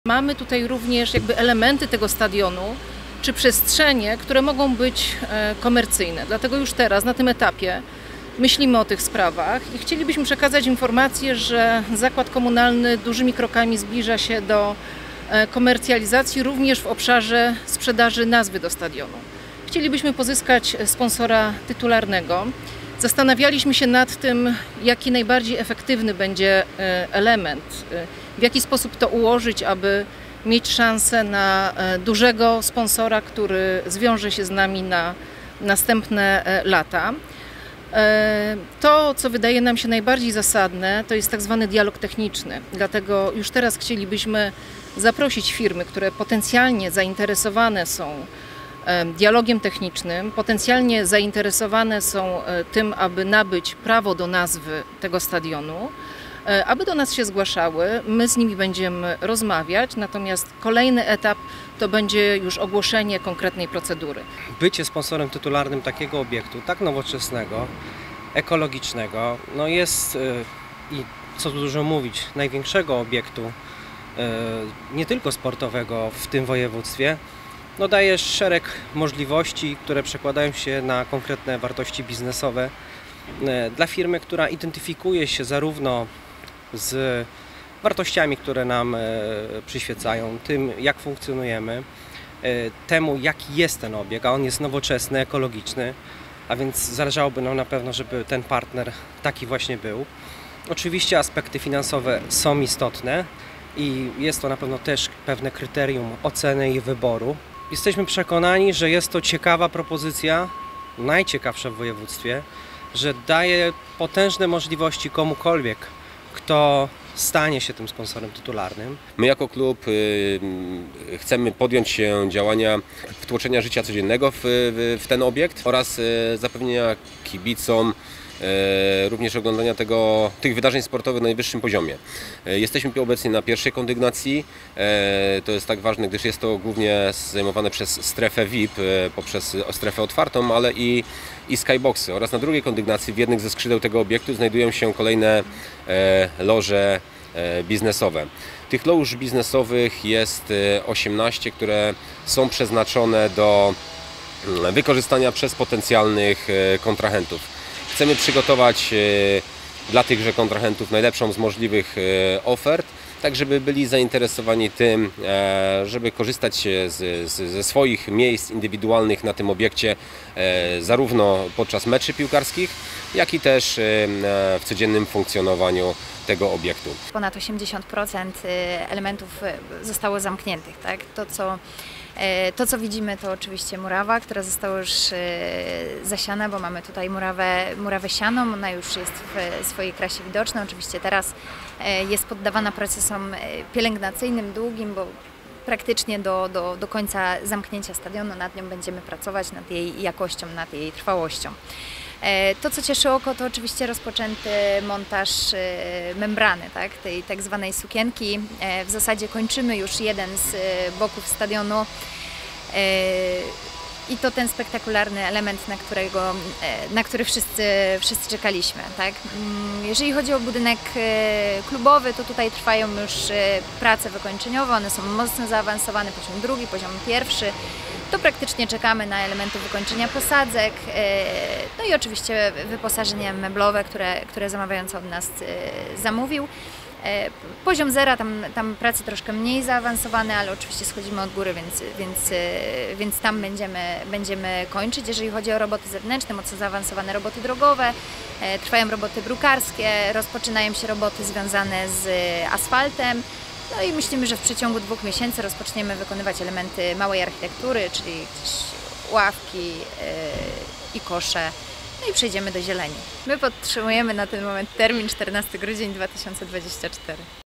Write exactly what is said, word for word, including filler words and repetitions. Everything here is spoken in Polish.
Mamy tutaj również jakby elementy tego stadionu, czy przestrzenie, które mogą być komercyjne. Dlatego już teraz, na tym etapie, myślimy o tych sprawach i chcielibyśmy przekazać informację, że zakład komunalny dużymi krokami zbliża się do komercjalizacji również w obszarze sprzedaży nazwy do stadionu. Chcielibyśmy pozyskać sponsora tytularnego. Zastanawialiśmy się nad tym, jaki najbardziej efektywny będzie element, w jaki sposób to ułożyć, aby mieć szansę na dużego sponsora, który zwiąże się z nami na następne lata. To, co wydaje nam się najbardziej zasadne, to jest tak zwany dialog techniczny. Dlatego już teraz chcielibyśmy zaprosić firmy, które potencjalnie zainteresowane są dialogiem technicznym, potencjalnie zainteresowane są tym, aby nabyć prawo do nazwy tego stadionu, aby do nas się zgłaszały. My z nimi będziemy rozmawiać, natomiast kolejny etap to będzie już ogłoszenie konkretnej procedury. Bycie sponsorem tytularnym takiego obiektu, tak nowoczesnego, ekologicznego, no jest i co tu dużo mówić, największego obiektu, nie tylko sportowego w tym województwie, no daje szereg możliwości, które przekładają się na konkretne wartości biznesowe dla firmy, która identyfikuje się zarówno z wartościami, które nam przyświecają, tym jak funkcjonujemy, temu jaki jest ten obiekt, a on jest nowoczesny, ekologiczny, a więc zależałoby nam na pewno, żeby ten partner taki właśnie był. Oczywiście aspekty finansowe są istotne i jest to na pewno też pewne kryterium oceny i wyboru. Jesteśmy przekonani, że jest to ciekawa propozycja, najciekawsza w województwie, że daje potężne możliwości komukolwiek, kto stanie się tym sponsorem tytularnym. My jako klub y, chcemy podjąć się działania wtłoczenia życia codziennego w, w, w ten obiekt oraz y, zapewnienia kibicom y, również oglądania tego, tych wydarzeń sportowych na najwyższym poziomie. Y, jesteśmy obecnie na pierwszej kondygnacji. Y, to jest tak ważne, gdyż jest to głównie zajmowane przez strefę V I P, y, poprzez strefę otwartą, ale i, i skyboxy. Oraz na drugiej kondygnacji w jednych ze skrzydeł tego obiektu znajdują się kolejne y, loże y, biznesowe. Tych loż biznesowych jest osiemnaście, które są przeznaczone do wykorzystania przez potencjalnych kontrahentów. Chcemy przygotować dla tychże kontrahentów najlepszą z możliwych ofert, tak żeby byli zainteresowani tym, żeby korzystać z, z, ze swoich miejsc indywidualnych na tym obiekcie, zarówno podczas meczy piłkarskich, jak i też w codziennym funkcjonowaniu tego obiektu. Ponad osiemdziesiąt procent elementów zostało zamkniętych. Tak? To, co, to, co widzimy, to oczywiście murawa, która została już zasiana, bo mamy tutaj murawę, murawę sianą, ona już jest w swojej krasie widoczna. Oczywiście teraz jest poddawana procesom pielęgnacyjnym długim, bo praktycznie do, do, do końca zamknięcia stadionu nad nią będziemy pracować, nad jej jakością, nad jej trwałością. To, co cieszy oko, to oczywiście rozpoczęty montaż membrany, tak, tej tak zwanej sukienki. W zasadzie kończymy już jeden z boków stadionu i to ten spektakularny element, na, którego, na który wszyscy, wszyscy czekaliśmy. Tak. Jeżeli chodzi o budynek klubowy, to tutaj trwają już prace wykończeniowe, one są mocno zaawansowane, poziom drugi, poziom pierwszy. To praktycznie czekamy na elementy wykończenia posadzek, no i oczywiście wyposażenie meblowe, które, które zamawiający od nas zamówił. Poziom zera, tam, tam prace troszkę mniej zaawansowane, ale oczywiście schodzimy od góry, więc, więc, więc tam będziemy, będziemy kończyć. Jeżeli chodzi o roboty zewnętrzne, mocno zaawansowane roboty drogowe, trwają roboty brukarskie, rozpoczynają się roboty związane z asfaltem. No i myślimy, że w przeciągu dwóch miesięcy rozpoczniemy wykonywać elementy małej architektury, czyli ławki yy, i kosze, no i przejdziemy do zieleni. My podtrzymujemy na ten moment termin czternasty grudzień dwa tysiące dwudziesty czwarty.